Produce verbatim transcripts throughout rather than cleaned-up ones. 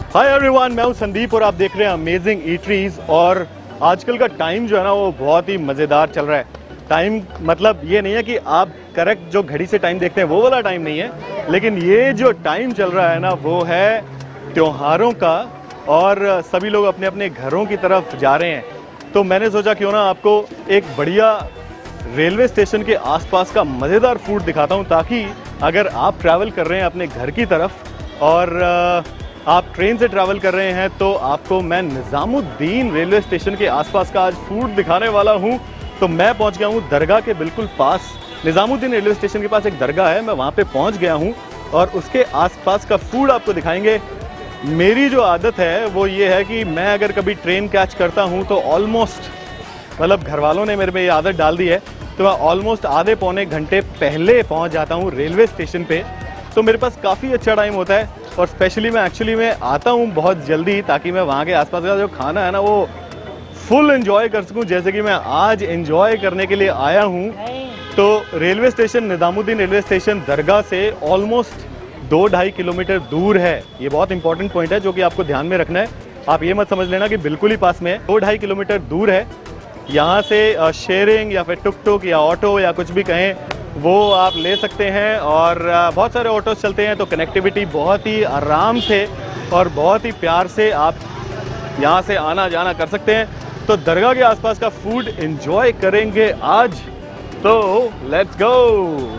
Hi everyone, मैं हूं संदीप और आप देख रहे हैं अमेजिंग ईटरीज। और आजकल का टाइम जो है ना वो बहुत ही मज़ेदार चल रहा है। टाइम मतलब ये नहीं है कि आप करेक्ट जो घड़ी से टाइम देखते हैं वो वाला टाइम नहीं है, लेकिन ये जो टाइम चल रहा है ना वो है त्योहारों का और सभी लोग अपने अपने घरों की तरफ जा रहे हैं। तो मैंने सोचा क्यों ना आपको एक बढ़िया रेलवे स्टेशन के आसपास का मज़ेदार फूड दिखाता हूं, ताकि अगर आप ट्रैवल कर रहे हैं अपने घर की तरफ और आप ट्रेन से ट्रैवल कर रहे हैं तो आपको मैं निज़ामुद्दीन रेलवे स्टेशन के आसपास का आज फूड दिखाने वाला हूं। तो मैं पहुंच गया हूं दरगाह के बिल्कुल पास। निज़ामुद्दीन रेलवे स्टेशन के पास एक दरगाह है, मैं वहां पे पहुंच गया हूं और उसके आसपास का फूड आपको दिखाएंगे। मेरी जो आदत है वो ये है कि मैं अगर कभी ट्रेन कैच करता हूँ तो ऑलमोस्ट मतलब घर वालों ने मेरे में ये आदत डाल दी है, तो मैं ऑलमोस्ट आधे पौने घंटे पहले पहुंच जाता हूं रेलवे स्टेशन पे। तो मेरे पास काफ़ी अच्छा टाइम होता है और स्पेशली मैं एक्चुअली मैं आता हूं बहुत जल्दी ताकि मैं वहां के आसपास का जो खाना है ना वो फुल एंजॉय कर सकूं, जैसे कि मैं आज एंजॉय करने के लिए आया हूं। तो railway station Nizamuddin railway station दरगाह से ऑलमोस्ट दो ढाई किलोमीटर दूर है। ये बहुत इंपॉर्टेंट पॉइंट है जो कि आपको ध्यान में रखना है। आप ये मत समझ लेना कि बिल्कुल ही पास में है, दो ढाई किलोमीटर दूर है। यहाँ से शेयरिंग या फिर टुक टुक या ऑटो या कुछ भी कहें वो आप ले सकते हैं और बहुत सारे ऑटोज चलते हैं, तो कनेक्टिविटी बहुत ही आराम से और बहुत ही प्यार से आप यहाँ से आना जाना कर सकते हैं। तो दरगाह के आसपास का फूड एंजॉय करेंगे आज, तो लेट्स गो।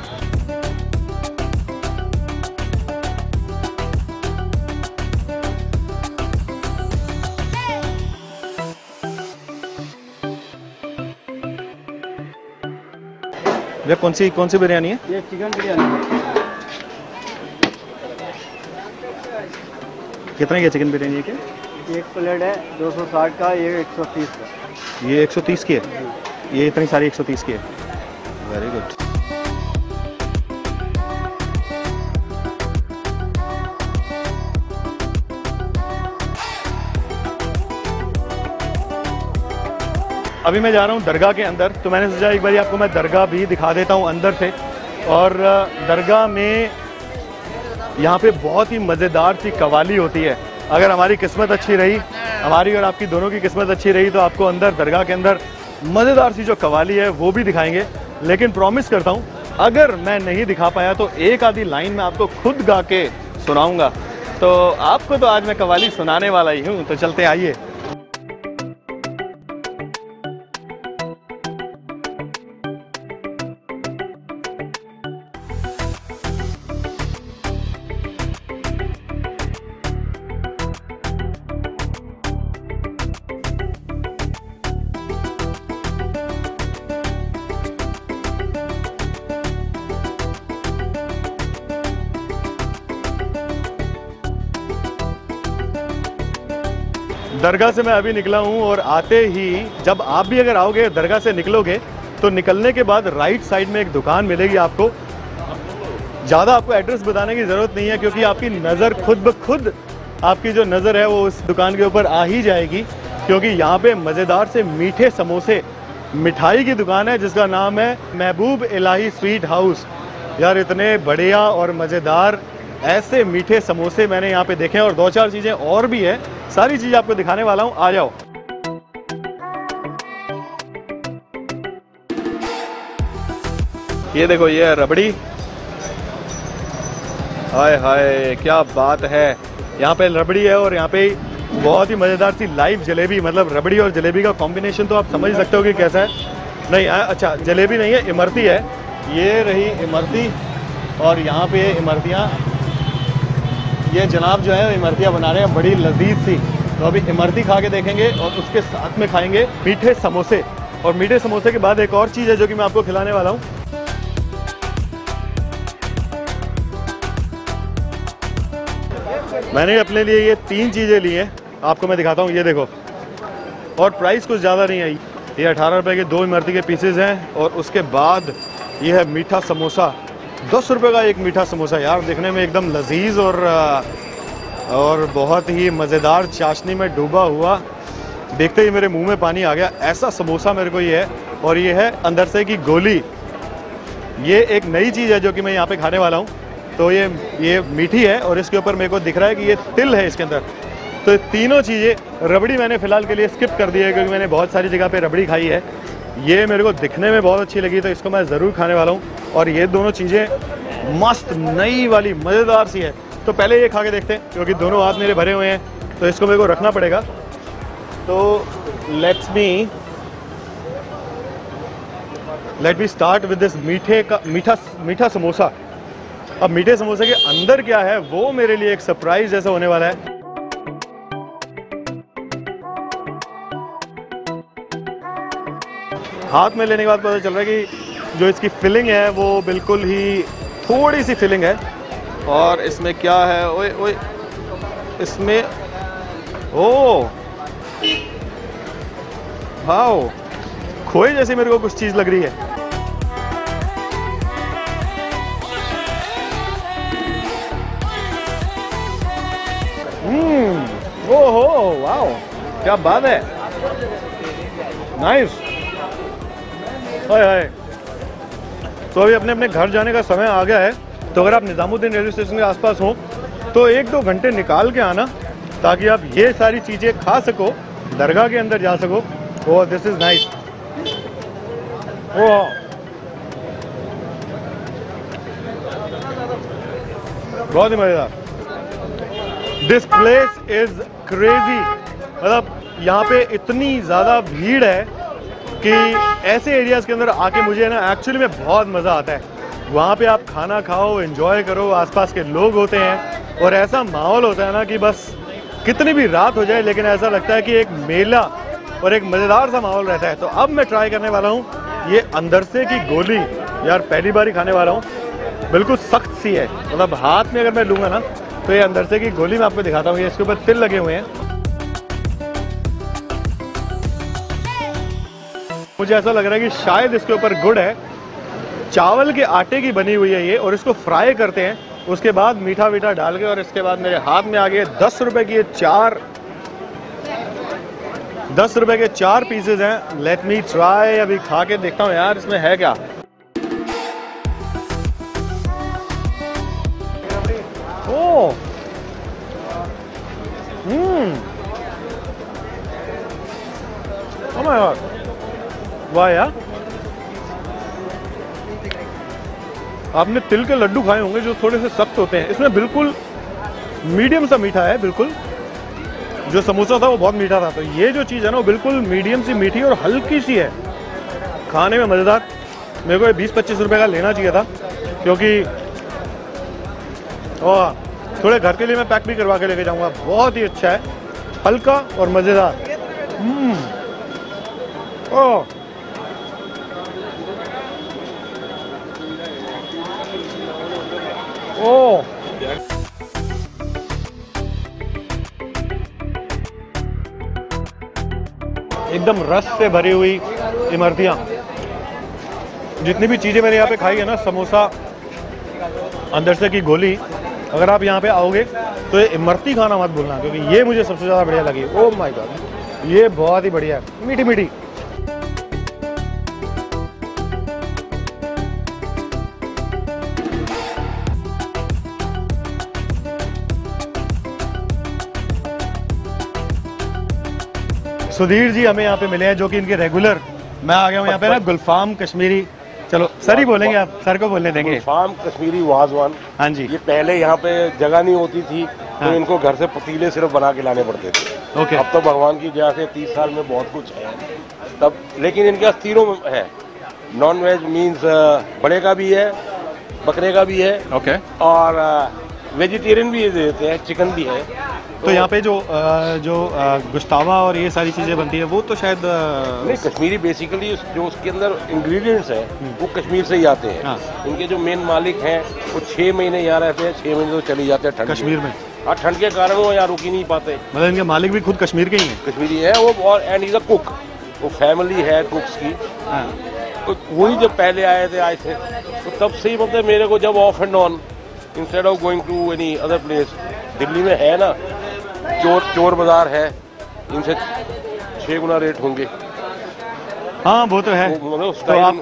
ये कौन सी कौन सी बिरयानी है? ये चिकन बिरयानी है। कितने की चिकन बिरयानी है? क्या एक प्लेट है दो सौ साठ का, ये एक सौ तीस का। ये एक सौ तीस की है? ये इतनी सारी एक सौ तीस की है। Very good. अभी मैं जा रहा हूँ दरगाह के अंदर, तो मैंने सोचा एक बार आपको मैं दरगाह भी दिखा देता हूँ अंदर से। और दरगाह में यहाँ पे बहुत ही मज़ेदार सी कवाली होती है। अगर हमारी किस्मत अच्छी रही, हमारी और आपकी दोनों की किस्मत अच्छी रही, तो आपको अंदर दरगाह के अंदर मज़ेदार सी जो कवाली है वो भी दिखाएंगे। लेकिन प्रॉमिस करता हूँ अगर मैं नहीं दिखा पाया तो एक आधी लाइन मैं आपको खुद गा के सुनाऊँगा। तो आपको तो आज मैं कवाली सुनाने वाला ही हूँ, तो चलते आइए। दरगाह से मैं अभी निकला हूँ और आते ही जब आप भी अगर आओगे दरगाह से निकलोगे तो निकलने के बाद राइट साइड में एक दुकान मिलेगी आपको। ज़्यादा आपको एड्रेस बताने की ज़रूरत नहीं है क्योंकि आपकी नज़र खुद ब खुद आपकी जो नज़र है वो उस दुकान के ऊपर आ ही जाएगी, क्योंकि यहाँ पे मज़ेदार से मीठे समोसे, मिठाई की दुकान है जिसका नाम है महबूब इलाही स्वीट हाउस। यार इतने बढ़िया और मज़ेदार ऐसे मीठे समोसे मैंने यहाँ पे देखे हैं और दो चार चीज़ें और भी है, सारी चीज़ आपको दिखाने वाला हूँ, आ जाओ। ये देखो ये रबड़ी, हाय हाय क्या बात है। यहाँ पे रबड़ी है और यहाँ पे बहुत ही मज़ेदार सी लाइव जलेबी, मतलब रबड़ी और जलेबी का कॉम्बिनेशन तो आप समझ सकते हो कि कैसा है। नहीं अच्छा जलेबी नहीं है, इमरती है। ये रही इमरती और यहाँ पे इमरतियाँ, ये जनाब जो है इमरतियाँ बना रहे हैं बड़ी लजीज सी। तो अभी इमरती खा के देखेंगे और उसके साथ में खाएंगे मीठे समोसे। और मीठे समोसे के बाद एक और चीज़ है जो कि मैं आपको खिलाने वाला हूँ। मैंने अपने लिए ये तीन चीज़ें ली हैं, आपको मैं दिखाता हूँ। ये देखो, और प्राइस कुछ ज़्यादा नहीं है। ये अठारह रुपये के दो इमरती के पीसेज हैं और उसके बाद ये है मीठा समोसा, दस रुपये का एक मीठा समोसा। यार देखने में एकदम लजीज और और बहुत ही मज़ेदार चाशनी में डूबा हुआ। देखते ही मेरे मुंह में पानी आ गया, ऐसा समोसा मेरे को ये है। और ये है अंदर से की गोली। ये एक नई चीज़ है जो कि मैं यहाँ पे खाने वाला हूँ। तो ये ये मीठी है और इसके ऊपर मेरे को दिख रहा है कि ये तिल है इसके अंदर। तो ये तीनों चीज़ें, रबड़ी मैंने फ़िलहाल के लिए स्किप कर दी है क्योंकि मैंने बहुत सारी जगह पे रबड़ी खाई है। ये मेरे को दिखने में बहुत अच्छी लगी तो इसको मैं ज़रूर खाने वाला हूँ। और ये दोनों चीज़ें मस्त नई वाली मज़ेदार सी है। तो पहले ये खा के देखते हैं क्योंकि दोनों हाथ मेरे भरे हुए हैं तो इसको मेरे को रखना पड़ेगा। तो let's me let me start with this मीठे का मीठा मीठा समोसा। अब मीठे समोसे के अंदर क्या है वो मेरे लिए एक सरप्राइज जैसा होने वाला है। हाथ में लेने के बाद पता चल रहा है कि जो इसकी फिलिंग है वो बिल्कुल ही थोड़ी सी फिलिंग है। और इसमें क्या है, ओए ओए इसमें ओ वाओ, खोए जैसी मेरे को कुछ चीज़ लग रही है। हम्म ओहो वाओ, क्या बात है, नाइस। हाय हाय। तो अभी अपने अपने घर जाने का समय आ गया है। तो अगर आप निज़ामुद्दीन रेलवे स्टेशन के आसपास हो तो एक दो घंटे निकाल के आना ताकि आप ये सारी चीज़ें खा सको, दरगाह के अंदर जा सको। Oh this is nice. Oh बहुत ही मज़ेदार। This place is crazy. मतलब यहाँ पे इतनी ज़्यादा भीड़ है कि ऐसे एरियाज़ के अंदर आके मुझे ना एक्चुअली में बहुत मज़ा आता है। वहाँ पे आप खाना खाओ, एंजॉय करो, आसपास के लोग होते हैं और ऐसा माहौल होता है ना कि बस कितनी भी रात हो जाए लेकिन ऐसा लगता है कि एक मेला और एक मज़ेदार सा माहौल रहता है। तो अब मैं ट्राई करने वाला हूँ ये अंदर से की गोली। यार पहली बार ही खाने वाला हूँ, बिल्कुल सख्त सी है। मतलब हाथ में अगर मैं लूँगा ना तो ये अंदर से की गोली मैं आपको दिखाता हूँ। ये इसके ऊपर तिल लगे हुए हैं। मुझे ऐसा लग रहा है कि शायद इसके ऊपर गुड़ है। चावल के आटे की बनी हुई है ये और इसको फ्राई करते हैं, उसके बाद मीठा वीठा डाल के। और इसके बाद मेरे हाथ में आ गए दस रुपए की ये चार दस रुपए के चार पीसेज हैं। Let me try. अभी खा के देखता हूँ यार इसमें है क्या। ओह हम्म ओह माय गॉड, वाह यार। आपने तिल के लड्डू खाए होंगे जो थोड़े से सख्त होते हैं, इसमें बिल्कुल मीडियम सा मीठा है। बिल्कुल जो समोसा था वो बहुत मीठा था, तो ये जो चीज़ है ना वो बिल्कुल मीडियम सी मीठी और हल्की सी है, खाने में मज़ेदार। मेरे को ये बीस पच्चीस रुपए का लेना चाहिए था क्योंकि और थोड़े घर के लिए मैं पैक भी करवा के लेके जाऊंगा। बहुत ही अच्छा है, हल्का और मज़ेदार। हम्म ओह ओह एकदम रस से भरी हुई इमरतियाँ। जितनी भी चीज़ें मैंने यहाँ पे खाई है ना, समोसा, अंदर से की गोली, अगर आप यहाँ पे आओगे तो ये इमरती खाना मत भूलना क्योंकि ये मुझे सबसे ज़्यादा बढ़िया लगी। ओह माय गॉड, ये बहुत ही बढ़िया है, मीठी मीठी। सुधीर जी हमें यहाँ पे मिले हैं जो कि इनके रेगुलर। मैं आ गया हूँ यहाँ पे ना गुलफाम कश्मीरी। चलो सर ही बोलेंगे, आप सर को बोलने देंगे। गुलफाम कश्मीरी वाजवान। हाँ जी। ये पहले यहाँ पे जगह नहीं होती थी तो हाँ। इनको घर से पतीले सिर्फ बना के लाने पड़ते थे। ओके। अब तो भगवान की दया से तीस साल में बहुत कुछ है तब, लेकिन इनके पास तीनों है। नॉन वेज मीन्स बड़े का भी है, बकरे का भी है, ओके, और वेजिटेरियन भी देते हैं, चिकन भी है। तो यहाँ पे जो जो गुस्तावा और ये सारी चीज़ें बनती है वो तो शायद नहीं, कश्मीरी बेसिकली जो उसके अंदर इंग्रेडिएंट्स हैं वो कश्मीर से ही आते हैं। हाँ। इनके जो मेन मालिक हैं वो छः महीने यहाँ रहते हैं, छः महीने तो चले जाते हैं ठंड कश्मीर में। हाँ, ठंड के कारण वो यहाँ रुक ही नहीं पाते। मतलब इनके मालिक भी खुद कश्मीर के ही हैं। कश्मीरी है वो, और एंड इज अ कुक। वो फैमिली है कुक्स की। हाँ। तो वही जब पहले आए थे आए थे तो तब से ही मतलब मेरे को जब off and on instead of going to any other place, Delhi में है ना चोर चोर बाजार है, इनसे छः गुना रेट होंगे। हाँ वो तो है। वो, मतलब तो आप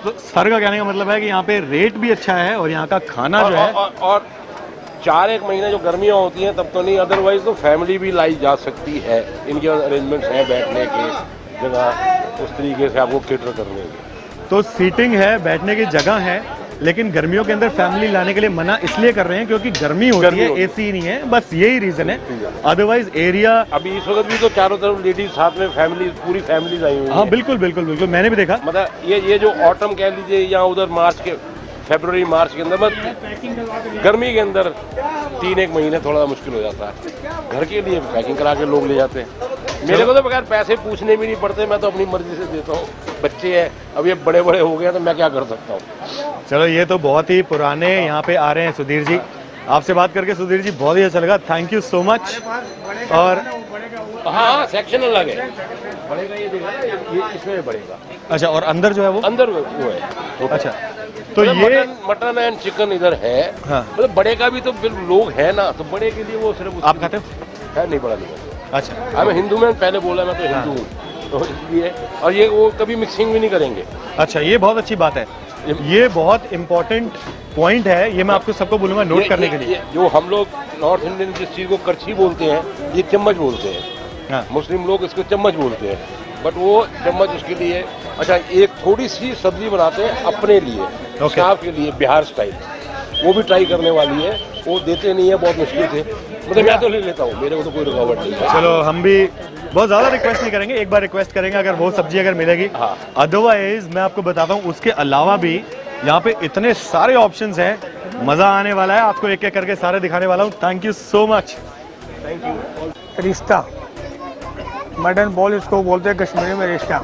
तो सर का कहने का मतलब है कि यहाँ पे रेट भी अच्छा है और यहाँ का खाना और, जो है और, और, और चार एक महीने जो गर्मियाँ होती हैं तब तो नहीं, अदरवाइज तो फैमिली भी लाई जा सकती है। इनके अरेंजमेंट्स हैं बैठने के जगह, उस तरीके से आपको केटर करने के। तो सीटिंग है, बैठने की जगह है, लेकिन गर्मियों के अंदर फैमिली लाने के लिए मना इसलिए कर रहे हैं क्योंकि गर्मी होती गर्मी है, होती एसी नहीं है, बस यही रीजन है। अदरवाइज एरिया अभी इस वक्त भी तो चारों तरफ लेडीज साथ में फैमिली, पूरी फैमिली आई हुई है। हाँ बिल्कुल बिल्कुल बिल्कुल, मैंने भी देखा। मतलब ये ये जो ऑटम कह लीजिए या उधर मार्च के फरवरी मार्च के अंदर, मतलब गर्मी के अंदर तीन एक महीने थोड़ा मुश्किल हो जाता है। घर के लिए पैकिंग करा के लोग ले जाते हैं। मेरे को तो बगैर पैसे पूछने भी नहीं पड़ते, मैं तो अपनी मर्जी से देता हूँ। बच्चे हैं, अब ये बड़े बड़े हो गए तो मैं क्या कर सकता हूँ। चलो, ये तो बहुत ही पुराने यहाँ पे आ रहे हैं सुधीर जी। आपसे बात करके सुधीर जी बहुत ही अच्छा लगा, थैंक यू सो मच। और हाँ, सेक्शन अलग है, बढ़ेगा ये देखा ना, ये इसमें बढ़ेगा। अच्छा, और अंदर जो है वो अंदर वो है। अच्छा, तो मतलब ये मटन मटन एंड चिकन इधर है। हाँ। मतलब बड़े का भी तो बिल्कुल लोग है ना, तो बड़े के लिए वो सिर्फ आप खाते हो? है नहीं, बड़ा नहीं। अच्छा, अब हिंदू में पहले बोला, मैं तो हिंदू हूँ, तो इसलिए। और ये वो कभी मिक्सिंग भी नहीं करेंगे। अच्छा, ये बहुत अच्छी बात है, ये बहुत इम्पोर्टेंट पॉइंट है, ये मैं आपको सबको बोलूंगा नोट करने के लिए। जो हम लोग नॉर्थ इंडियन जिस चीज़ को करछी बोलते हैं, ये चम्मच बोलते हैं। हाँ। मुस्लिम लोग इसको चम्मच बोलते हैं, बट वो चम्मच उसके लिए। अच्छा, एक थोड़ी सी सब्जी बनाते हैं अपने लिए, स्टाफ के लिए, बिहार स्टाइल, वो भी ट्राई करने वाली है। वो देते नहीं है, बहुत मुश्किल से, मतलब मैं तो ले लेता हूँ, मेरे को तो कोई रुकावट नहीं है। चलो, हम भी बहुत ज्यादा रिक्वेस्ट नहीं करेंगे, एक बार रिक्वेस्ट करेंगे अगर वो सब्जी अगर मिलेगी। हाँ। अदरवाइज मैं आपको बताता हूँ, उसके अलावा भी यहाँ पे इतने सारे ऑप्शंस हैं, मजा आने वाला है। आपको एक एक करके सारे दिखाने वाला हूँ। Thank you so much. Thank you. Rista mutton ball इसको बोलते हैं कश्मीरी में, रिश्ता।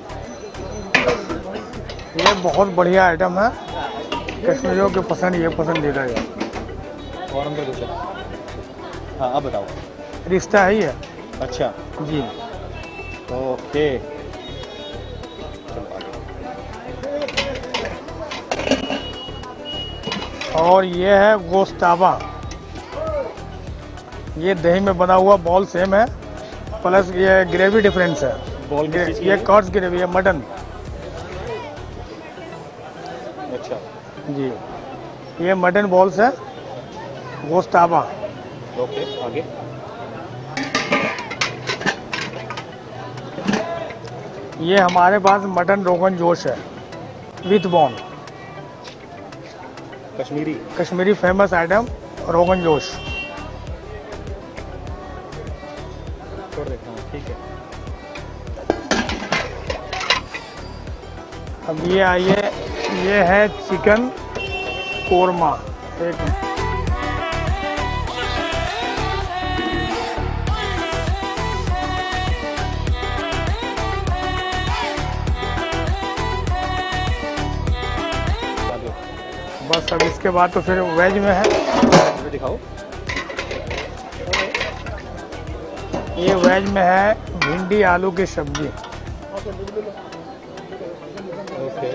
ये बहुत बढ़िया आइटम है, कश्मीरियों की पसंद, ये पसंदीदा है। और हम क्या? हाँ, आप बताओ। रिश्ता है ये। अच्छा जी, ओके। और ये है गोश्ताबा, ये दही में बना हुआ बॉल सेम है, प्लस ये ग्रेवी डिफरेंस है। बॉल ये, ये कॉर्स ग्रेवी है, मटन। अच्छा जी, ये मटन बॉल्स है, गोश्ताबा। ओके, आगे। ये हमारे पास मटन रोगन जोश है with Bon, Kashmiri Kashmiri famous item rogan josh. छोड़ देता हूँ, ठीक है। अब ये आइए, ये है चिकन कोरमा। एक बस, अब इसके बाद तो फिर वेज में है। दिखाओ। ये वेज में है भिंडी आलू की सब्जी। ओके।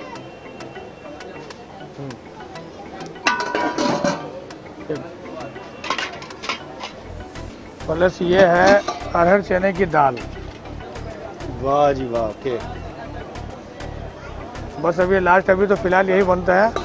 प्लस ये है अरहर चने की दाल। वाह जी वाह, ओके। बस अभी लास्ट, अभी तो फिलहाल यही बनता है।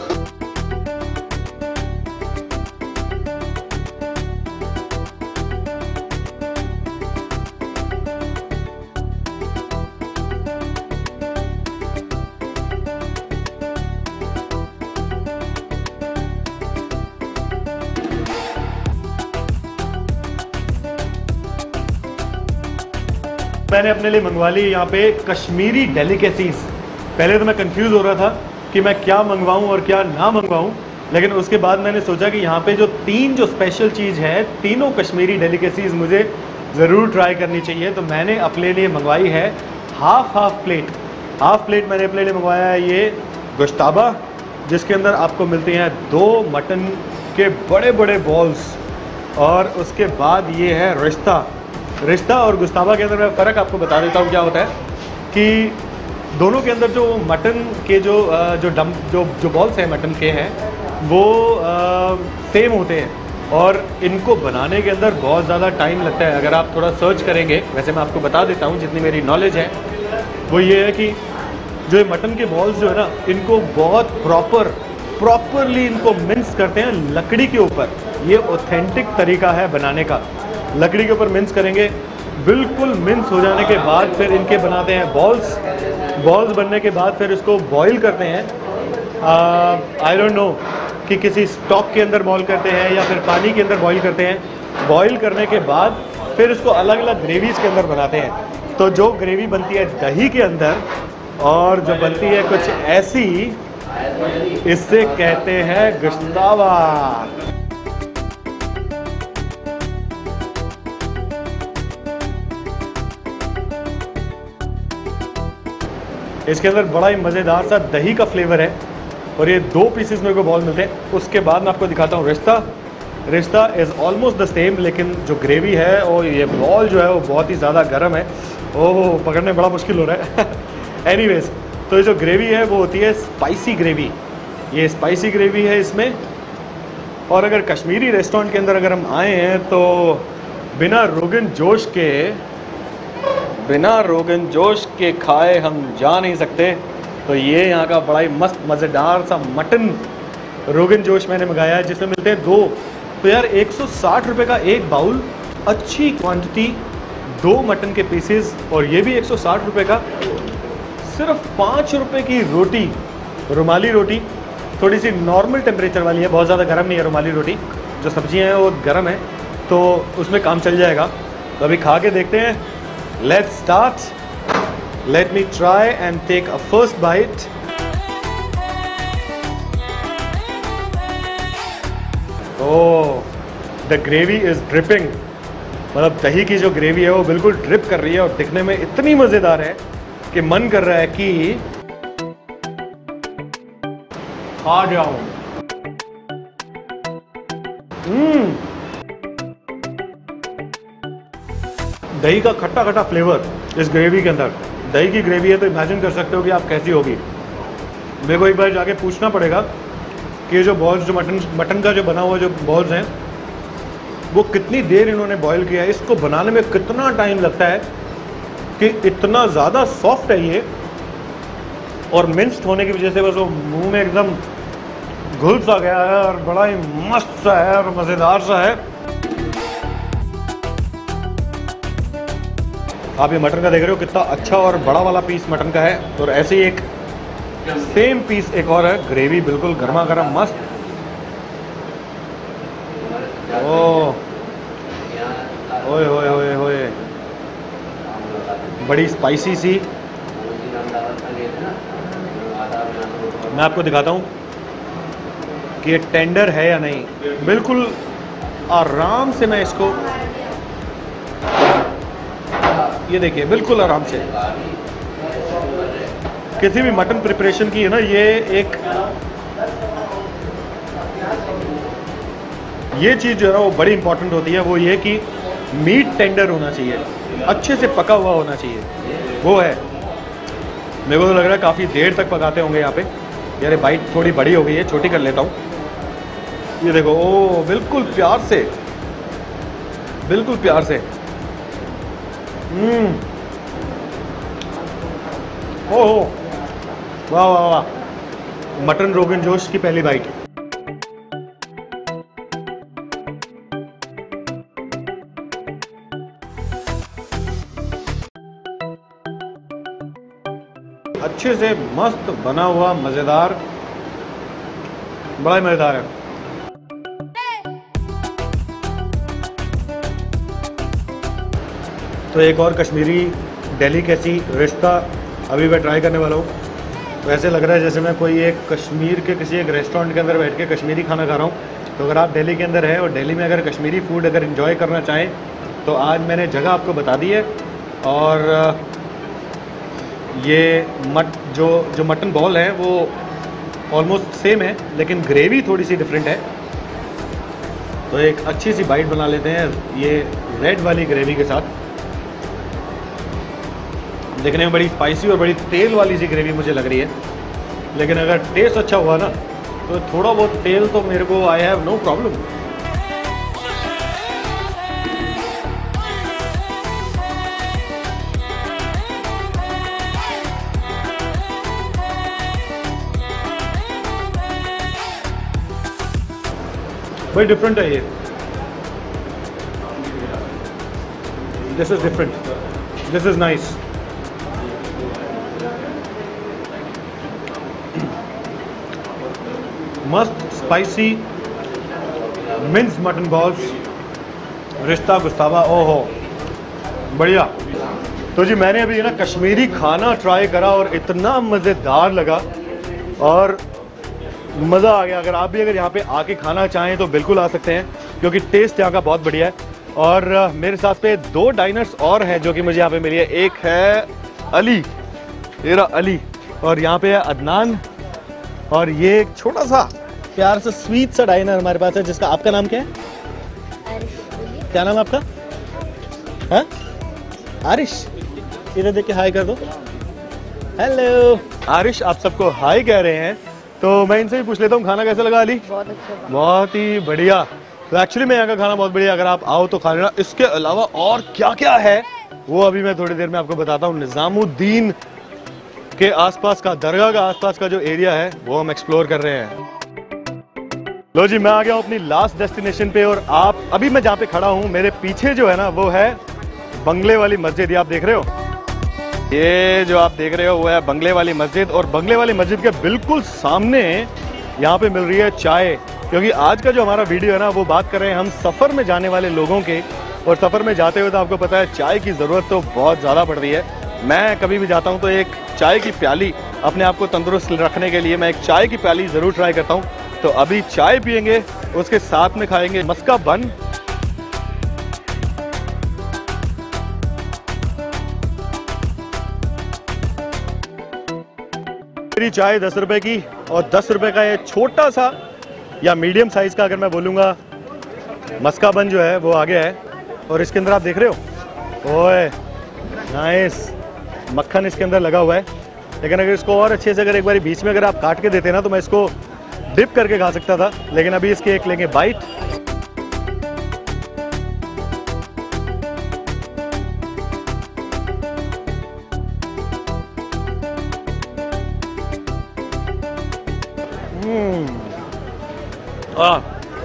मैंने अपने लिए मंगवा ली यहाँ पे कश्मीरी डेलिकेसीज। पहले तो मैं कंफ्यूज हो रहा था कि मैं क्या मंगवाऊँ और क्या ना मंगवाऊँ, लेकिन उसके बाद मैंने सोचा कि यहाँ पे जो तीन जो स्पेशल चीज़ है, तीनों कश्मीरी डेलिकेसीज मुझे ज़रूर ट्राई करनी चाहिए। तो मैंने अपने लिए मंगवाई है half half plate. Half plate मैंने अपने लिए मंगवाया है ये गुश्ताबा, जिसके अंदर आपको मिलते हैं दो मटन के बड़े बड़े बॉल्स, और उसके बाद ये है रिश्ता। रिश्ता और गुश्ताबा के अंदर मैं फ़र्क आपको बता देता हूँ क्या होता है कि दोनों के अंदर जो मटन के जो जो डम जो जो बॉल्स हैं मटन के हैं वो आ, सेम होते हैं, और इनको बनाने के अंदर बहुत ज़्यादा टाइम लगता है। अगर आप थोड़ा सर्च करेंगे, वैसे मैं आपको बता देता हूँ जितनी मेरी नॉलेज है वो ये है कि जो ये मटन के बॉल्स जो है ना, इनको बहुत प्रॉपर प्रॉपरली इनको मिन्स करते हैं लकड़ी के ऊपर। ये ऑथेंटिक तरीका है बनाने का। लकड़ी के ऊपर मिन्स करेंगे, बिल्कुल मिन्स हो जाने के बाद फिर इनके बनाते हैं बॉल्स। बॉल्स बनने के बाद फिर इसको बॉईल करते हैं। आई डोंट नो कि किसी स्टॉक के अंदर बॉईल करते हैं या फिर पानी के अंदर बॉईल करते हैं। बॉईल करने के बाद फिर इसको अलग अलग ग्रेवीज़ के अंदर बनाते हैं। तो जो ग्रेवी बनती है दही के अंदर और जो बनती है कुछ ऐसी, इससे कहते हैं गुश्ताबा। इसके अंदर बड़ा ही मज़ेदार सा दही का फ्लेवर है और ये दो पीसेस मेरे को बॉल मिलते हैं। उसके बाद मैं आपको दिखाता हूँ रिश्ता। रिश्ता इज़ ऑलमोस्ट द सेम, लेकिन जो ग्रेवी है और ये बॉल जो है वो बहुत ही ज़्यादा गर्म है। ओह, पकड़ने बड़ा मुश्किल हो रहा है। एनीवेज, तो ये जो ग्रेवी है वो होती है स्पाइसी ग्रेवी। ये स्पाइसी ग्रेवी है इसमें। और अगर कश्मीरी रेस्टोरेंट के अंदर अगर हम आए हैं तो बिना रोगन जोश के बिना रोगन जोश के खाए हम जा नहीं सकते। तो ये यहाँ का बड़ा ही मस्त मज़ेदार सा मटन रोगन जोश मैंने मंगाया है, जिसमें मिलते हैं दो। तो यार एक सौ साठ रुपये का एक बाउल, अच्छी क्वांटिटी, दो मटन के पीसेस, और ये भी एक सौ साठ रुपये का। सिर्फ पाँच रुपये की रोटी, रुमाली रोटी, थोड़ी सी नॉर्मल टेम्परेचर वाली है, बहुत ज़्यादा गर्म नहीं है रुमाली रोटी। जो सब्जियां हैं वो गर्म है तो उसमें काम चल जाएगा। तो अभी खा के देखते हैं। Let's start. Let me try and take a first bite. Oh, the gravy is dripping. मतलब दही की जो ग्रेवी है वो बिल्कुल ड्रिप कर रही है और दिखने में इतनी मज़ेदार है कि मन कर रहा है कि खा जाऊं। हम्म, दही का खट्टा खट्टा फ्लेवर इस ग्रेवी के अंदर। दही की ग्रेवी है तो इमेजिन कर सकते हो कि आप कैसी होगी। मेरे को एक बार जाके पूछना पड़ेगा कि ये जो बॉल्स, जो मटन मटन का जो बना हुआ जो बॉल्स हैं, वो कितनी देर इन्होंने बॉईल किया है, इसको बनाने में कितना टाइम लगता है कि इतना ज़्यादा सॉफ्ट है ये। और मिन्स्ड होने की वजह से बस वो मुंह में एकदम घुल सा गया है और बड़ा ही मस्त सा है और मज़ेदार सा है। आप ये मटन का देख रहे हो, कितना अच्छा और बड़ा वाला पीस मटन का है। और ऐसे ही एक सेम पीस एक और है, ग्रेवी बिल्कुल गर्मा गर्म मस्त। ओह, ओए ओए ओए ओए, बड़ी स्पाइसी सी। मैं आपको दिखाता हूँ कि ये टेंडर है या नहीं। बिल्कुल आराम से मैं इसको, ये देखिए बिल्कुल आराम से। किसी भी मटन प्रिपरेशन की है ना, ये एक ये चीज़ जो है ना वो बड़ी इंपॉर्टेंट होती है। वो ये कि मीट टेंडर होना चाहिए, अच्छे से पका हुआ होना चाहिए। वो है, मेरे को तो लग रहा है काफ़ी देर तक पकाते होंगे यहाँ पे। यार बाइट थोड़ी बड़ी हो गई है, छोटी कर लेता हूँ। ये देखो, ओ बिल्कुल प्यार से, बिल्कुल प्यार से। हम्म, ओह वाह वाह वाह, मटन रोगन जोश की पहली बाइट। अच्छे से मस्त बना हुआ, मज़ेदार, बड़ा ही मज़ेदार है। तो एक और कश्मीरी डेलिकेसी रिश्ता अभी मैं ट्राई करने वाला हूँ। तो ऐसे लग रहा है जैसे मैं कोई एक कश्मीर के किसी एक रेस्टोरेंट के अंदर बैठ के कश्मीरी खाना खा रहा हूँ। तो अगर आप दिल्ली के अंदर हैं और दिल्ली में अगर कश्मीरी फूड अगर एंजॉय करना चाहें तो आज मैंने जगह आपको बता दी है। और ये मट जो जो मटन बॉल है वो ऑलमोस्ट सेम है, लेकिन ग्रेवी थोड़ी सी डिफरेंट है। तो एक अच्छी सी बाइट बना लेते हैं ये रेड वाली ग्रेवी के साथ। देखने में बड़ी स्पाइसी और बड़ी तेल वाली सी ग्रेवी मुझे लग रही है, लेकिन अगर टेस्ट अच्छा हुआ ना तो थोड़ा बहुत तेल तो मेरे को आई हैव नो प्रॉब्लम। भाई डिफरेंट है ये, this is different, this is nice. मस्त spicy mince mutton balls, rista gushtaba, ओहो बढ़िया। तो जी मैंने अभी ना कश्मीरी खाना ट्राई करा और इतना मज़ेदार लगा और मज़ा आ गया। अगर आप भी अगर यहाँ पे आके खाना चाहें तो बिल्कुल आ सकते हैं, क्योंकि टेस्ट यहाँ का बहुत बढ़िया है। और मेरे साथ पे दो डाइनर्स और हैं जो कि मुझे यहाँ पे मिली है। एक है अली, तेरा अली, और यहाँ पे है अदनान, और ये एक छोटा सा प्यार सा स्वीट सा डाइनर हमारे पास है जिसका, आपका नाम क्या है? क्या नाम है आपका? हाँ आरिश, इधर देख के हाय कर दो। हेलो आरिश, आप सबको हाय कह रहे हैं। तो मैं इनसे भी पूछ लेता हूँ खाना कैसा लगा अली? बहुत अच्छा, बहुत ही बढ़िया। तो एक्चुअली मैं यहाँ का खाना बहुत बढ़िया, अगर आप आओ तो खा लेना। इसके अलावा और क्या क्या है वो अभी मैं थोड़ी देर में आपको बताता हूँ। निजामुद्दीन के आसपास का, दरगाह का आसपास का जो एरिया है वो हम एक्सप्लोर कर रहे हैं। लो जी मैं आ गया हूँ अपनी लास्ट डेस्टिनेशन पे, और आप अभी मैं जहाँ पे खड़ा हूँ मेरे पीछे जो है ना वो है बंगले वाली मस्जिद। ये आप देख रहे हो, ये जो आप देख रहे हो वो है बंगले वाली मस्जिद, और बंगले वाली मस्जिद के बिल्कुल सामने यहाँ पे मिल रही है चाय। क्योंकि आज का जो हमारा वीडियो है ना वो बात कर रहे हैं हम सफ़र में जाने वाले लोगों के, और सफ़र में जाते हुए तो आपको पता है चाय की ज़रूरत तो बहुत ज़्यादा पड़ती है। मैं कभी भी जाता हूँ तो एक चाय की प्याली, अपने आप को तंदुरुस्त रखने के लिए मैं एक चाय की प्याली ज़रूर ट्राई करता हूँ। तो अभी चाय पियेंगे, उसके साथ में खाएंगे मस्का बन। मेरी चाय दस रुपए की, और दस रुपए का ये छोटा सा या मीडियम साइज का अगर मैं बोलूँगा मस्का बन जो है वो आ गया है। और इसके अंदर आप देख रहे हो, ओए नाइस मक्खन इसके अंदर लगा हुआ है। लेकिन अगर इसको और अच्छे से अगर एक बार बीच में अगर आप काट के देते ना तो मैं इसको डिप करके खा सकता था, लेकिन अभी इसके एक लेंगे बाइट। आ,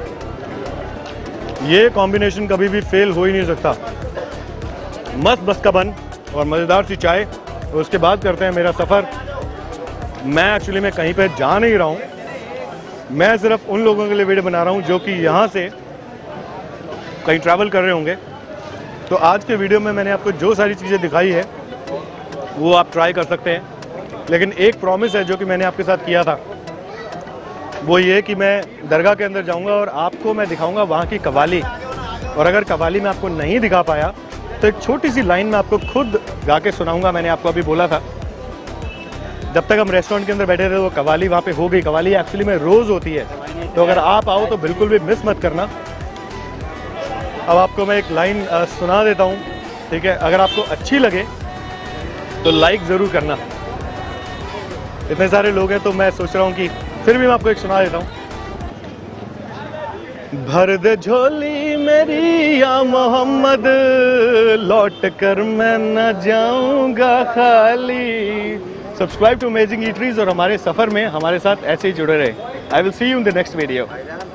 ये कॉम्बिनेशन कभी भी फेल हो ही नहीं सकता। मस्त बस का बन और मज़ेदार सी चाय। उसके बाद करते हैं मेरा सफ़र। मैं एक्चुअली मैं कहीं पे जा नहीं रहा हूँ, मैं सिर्फ उन लोगों के लिए वीडियो बना रहा हूँ जो कि यहाँ से कहीं ट्रैवल कर रहे होंगे। तो आज के वीडियो में मैंने आपको जो सारी चीज़ें दिखाई है वो आप ट्राई कर सकते हैं। लेकिन एक प्रॉमिस है जो कि मैंने आपके साथ किया था, वो ये कि मैं दरगाह के अंदर जाऊंगा और आपको मैं दिखाऊंगा वहाँ की कवाली। और अगर कवाली में आपको नहीं दिखा पाया तो एक छोटी सी लाइन में आपको खुद गा के सुनाऊंगा। मैंने आपको अभी बोला था जब तक हम रेस्टोरेंट के अंदर बैठे थे वो कवाली वहाँ पे हो गई। कवाली एक्चुअली में रोज़ होती है, तो अगर आप आओ तो बिल्कुल भी मिस मत करना। अब आपको मैं एक लाइन सुना देता हूँ, ठीक है? अगर आपको अच्छी लगे तो लाइक ज़रूर करना। इतने सारे लोग हैं तो मैं सोच रहा हूँ कि फिर भी मैं आपको एक सुना देता हूँ। भर दे झोली मेरी या मोहम्मद, लौट कर मैं न जाऊंगा खाली। सब्सक्राइब टू अमेजिंग ईटरीज और हमारे सफ़र में हमारे साथ ऐसे ही जुड़े रहे। I will see you in the next video.